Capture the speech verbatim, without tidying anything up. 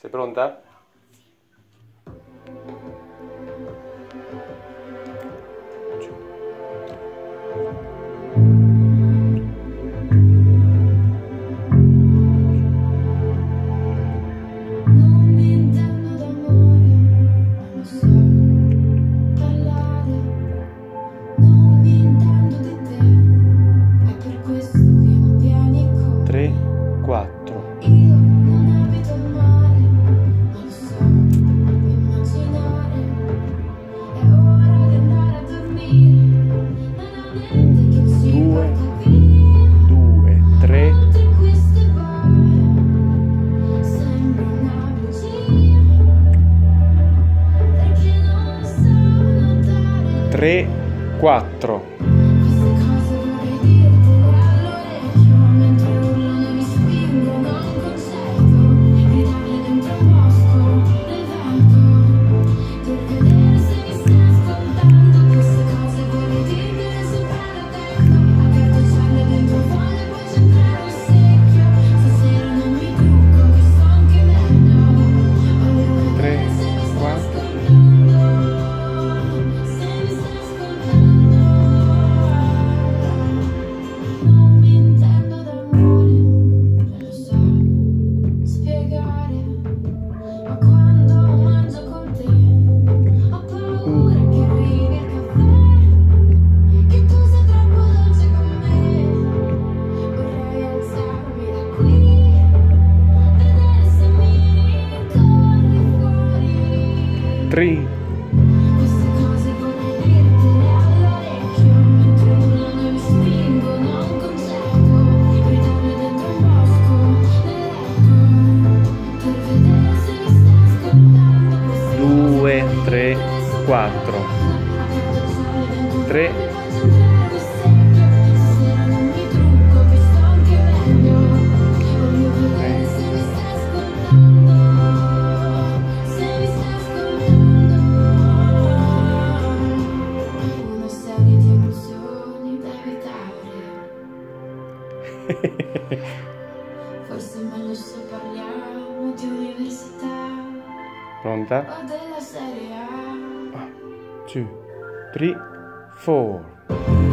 Sei pronta? tre, quattro. Io non abito al mare, ma lo so immaginare. È ora di andare a dormire. Non ho niente che ci Due, porta via. due, tre. A volte queste parole sembra una bugia, perché non so notare tre, quattro. queste cose. Vorrei dirtele all'orecchio mentre urlano e mi spingono a un concerto, gridarle dentro un bosco nel vento, per vedere se mi stai ascoltando. Queste cose vorrei dirtele sopra la testa, a cartocciarle dentro un foglio e poi centrare un secchio. Stasera non mi trucco, che sto anche meglio. Voglio tre, vedere se mi stai quattro. ascoltando, se mi stai ascoltando. Non mi intendo d'amore, lo so spiegare, ma quando mangio con te ho paura che arrivi il caffè, che tu sei troppo dolce con me. Vorrei alzarmi da qui, vedere se mi ricorri fuori. tre. Queste cose vorrei dirtele all'orecchio mentre urlano e mi spingono a un concerto, gridarle dentro un bosco nell'eco, per vedere se mi stai ascoltando. Queste due, cose tre, vorrei dirtele sopra quattro. la testa, a cartocciarle dentro un tre. foglio e poi centrare un secchio. Stasera non mi trucco, che sto anche meglio. Voglio vedere se mi stai ascoltando, se mi stai ascoltando. Una serie di emozioni da evitare. Forse è meglio se parliamo di università Pronta? o della serie A. two, three, four.